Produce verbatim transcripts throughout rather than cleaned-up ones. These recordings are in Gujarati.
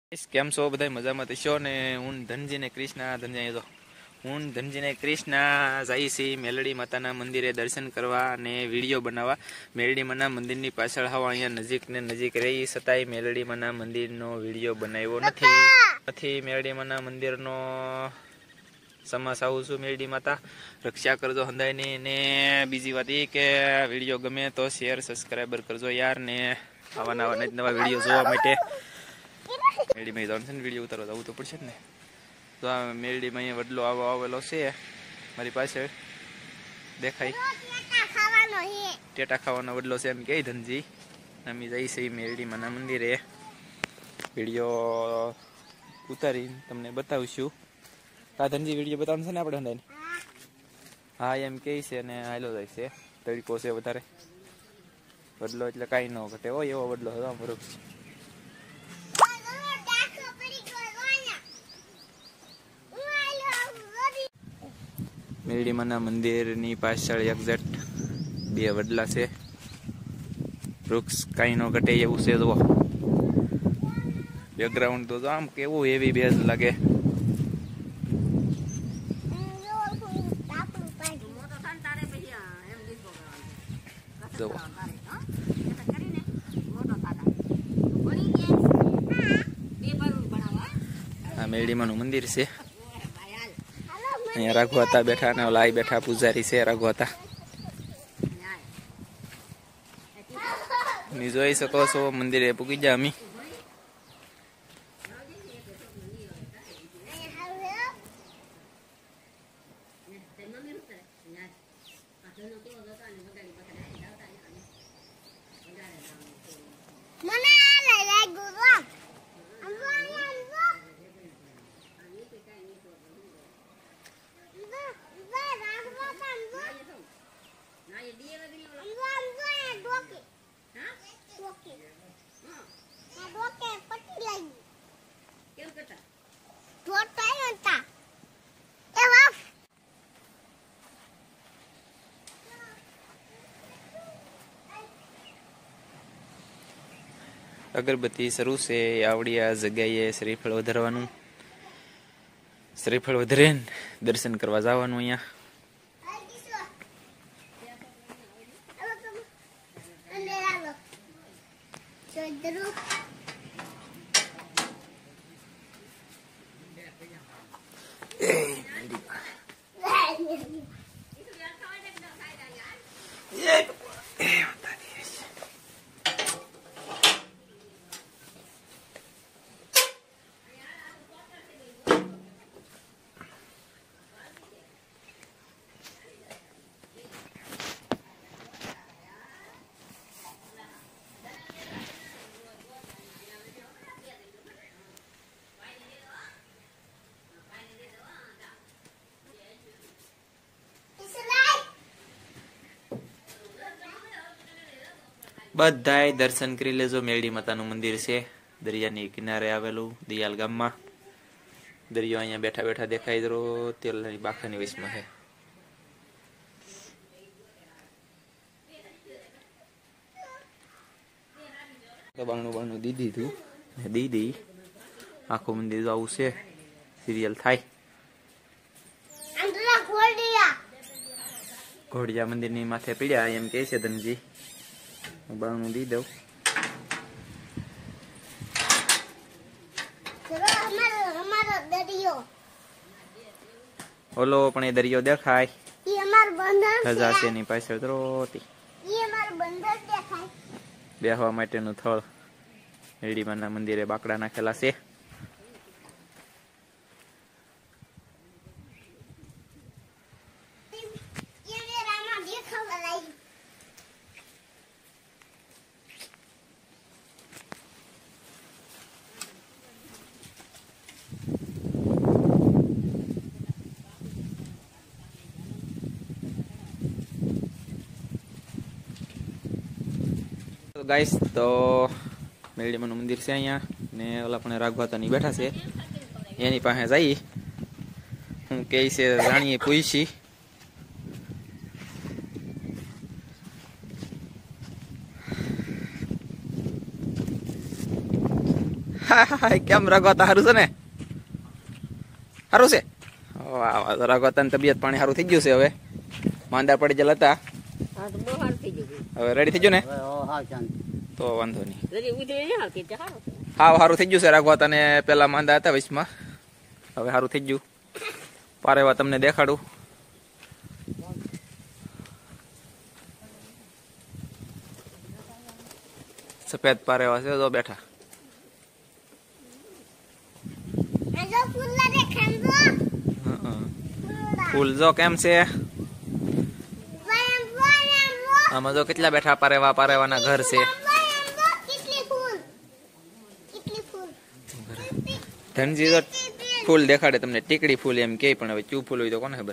કેમ છો બધા મજામાં થશો ને હું ધનજી ને કૃષ્ણ ધનજી તો હું ધનજી ને કૃષ્ણ જાય છે મેલડી માતાના મંદિરે દર્શન કરવા અને વિડીયો બનાવવા। મેલડી માના મંદિરની પાછળ હવા અહીંયા નજીક ને નજીક રહી છતાંય મેલડી માના મંદિરનો વિડીયો બનાવ્યો નથી નથી મેલડી માના મંદિરનો સમાસ આવું છું। મેલડી માતા રક્ષા કરજો હંદાયની ને બીજી વાત એ કે વિડીયો ગમે તો શેર સબસ્ક્રાઈબર કરજો યાર ને આવા નવા નવા વિડીયો જોવા માટે મેલડી માં જવાનું છે ને વિડીયો ઉતારવા જવું તો પડશે ને। તો આ મેલડી માં અહીંયા વડલો આવો આવેલો છે મારી પાસે દેખાય ટેટા ખાવાનો વડલો છે એમ કે ધનજી અમે જઈ છે મેલડી માના મંદિરે વિડીયો ઉતારી તમને બતાવશું। કા ધનજી વિડીયો બતાવવાનું છે ને આપણે હંદાઈને હા એમ કે છે ને હાલો જાય છે તડકો છે વધારે વડલો એટલે કાંઈ ન ઘટે હોય એવો વડલો હતો વૃક્ષ। મેલડી માના મંદિરની પાછળ એક્ઝેક્ટ બે વડલા છે વૃક્ષ કાંઈ ન ઘટે એવું છે। જુઓ બેકગ્રાઉન્ડ તો આમ કેવું એવી બેઝ લાગે જુઓ આ મેલડી માનું મંદિર છે। અહીંયા રાઘવાતા બેઠા ને ઓલા બેઠા પૂજારી છે રાઘવાતા ની જોઈ શકો છો મંદિરે પૂગી જા અમી અગરબત્તી શરૂ છે આવડી આ જગ્યાએ શ્રીફળ વધારવાનું શ્રીફળ વધારે દર્શન કરવા જવાનું અહીંયા બધાય દર્શન કરી લેજો। મેલડી માતાનું મંદિર છે દરિયાની કિનારે આવેલું દિયાલ ગામમાં દરિયો અહીંયા બેઠા બેઠા દેખાય જરો તેલની બાખાની વચમાં છે। બાણું બાણું દીધી તું દીદી આખું મંદિર આવું છે સિરિયલ થાય ઘોડિયા મંદિર ની માથે પીડ્યા એમ કે છે ધનજી બાણું દી દઉં ઓલો પણ એ દરિયો દેખાય ધજા છે ની પાછળ રોતી બેહવા માટેનું થળ મેલડી માના મંદિરે બાકડા નાખેલા છે। તો ગાઈસ તો મેલડી માનું મંદિર છે અહીંયા ને ઓલા પણ રાઘવાતાની બેઠા છે એની પાસે જઈ હું કે છે રાણીએ પૂછી કેમ રાગોતા સારું છે ને? સારું છે. વાહ વાહ, રાગોતાની તબિયત પાણી સારું થઈ ગયું છે હવે. માંદા પડી ગયેલા હતા, હવે રેડી થઈ ગયું ને? તો વાંધો નહીં. હા સારું થઈ ગયું છે રાગોતાને. પેલા માંદા હતા વચમાં, હવે સારું થઈ ગયું. પારેવા તમને દેખાડું. સફેદ પારેવા છે તો બેઠા. ફૂલ જો કેમ છે આમાં, જો કેટલા બેઠા પારેવા. પારેવાના ઘર છે. ધનજી તો ફૂલ દેખાડે તમને, ટીકડી ફૂલ એમ કે, પણ હવે ચૂ ફૂલ હોય તો કોને ખબર.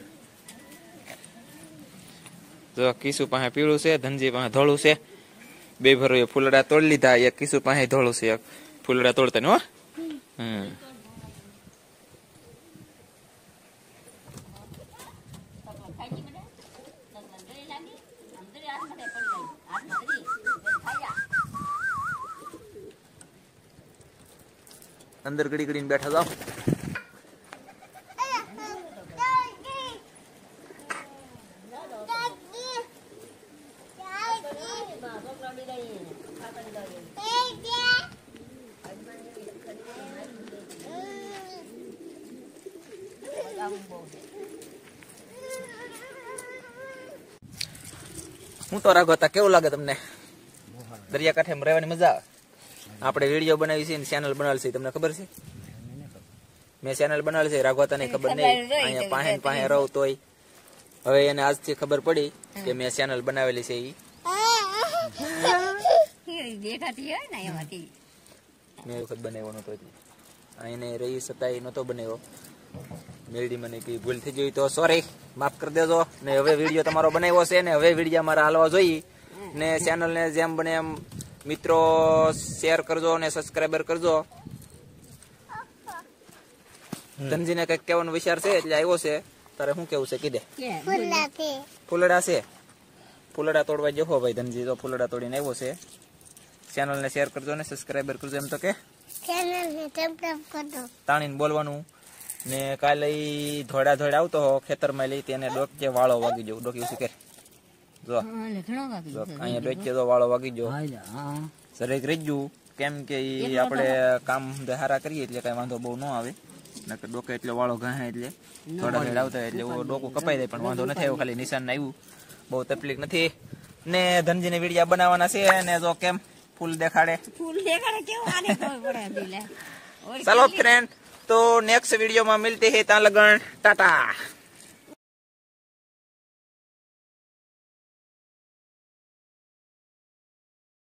જો કિસુ પાસે પીળું છે, ધનજી પાસે ધોળું છે. બે ભરો એ ફૂલડા તોડી લીધા. એક કિસુ પાસે ધોળું છે, એક ફૂલડા તોડતા ને. હો હમ અંદર ઘડી ઘડીને બેઠા જાઓ. હું તો રાગોતા કેવું લાગે તમને? દરિયાકાંઠે રહેવાની મજા આવે. આપણે વિડીયો બનાવી છે, ચેનલ બનાવેલ છે, તમને ખબર છે? મેં ચેનલ બનાવેલ છે, રાગોતાને ખબર નહીં. અહીંયા પાસે પાસે રહું તોય હવે એને આજથી ખબર પડી કે મેં ચેનલ બનાવેલી છે. ઈ મેં વખત બનાવ્યો નતો, એને રહી છતાંય નતો બનાવ્યો. મેલડી મને કઈ ભૂલ થઈ ગઈ તો સોરી, માફ કરી દેજો. ને હવે વિડીયો તમારો બનાવ્યો છે ને હવે વિડીયો મારા હાલવા જોઈએ. ને ચેનલને જેમ બને એમ મિત્રો શેર કરજો અને સબસ્ક્રાઈબર કરજો. ધનજીને કઈક કહેવાનો વિચાર છે એટલે આવ્યો છે. તારે શું કેવું છે કીધે? ફૂલડા છે, ફૂલડા તોડવા જવો ભાઈ ધનજી. તો ફૂલડા તોડીને આવ્યો છે. ચેનલને શેર કરજો ને સબસ્ક્રાઈબર કરજો. એમ તો કે તાણીને બોલવાનું. ને કાલે ધોડા ધોડા આવતો હો ખેતરમાં લઈ તેને ડોકે વાળો વાગી જવું. ડોકી શું કે જો અહીંયા ડોકે તો વાળો વાગી ગયો. સરેક રેજ્યું કેમ કે આપણે કામ હારા કરીએ એટલે કઈ વાંધો બહુ ન આવે. નકર ડોકે એટલે વાળો ઘાહે એટલે થોડા થોડા આવતા એટલે ડોકું કપાઈ જાય. પણ વાંધો નથી આવ્યો, ખાલી નિશાન આવ્યું, બહુ તકલીફ નથી. ને ધનજીને વિડીયા બનાવવાના છે. ને જો કેમ ફૂલ દેખાડે, ફૂલ દેખાડે કેવું આને ખબર પડે. ચાલો ફ્રેન્ડ, તો નેક્સ્ટ वीडियो में मिलते हैं. ता लगन टाटा.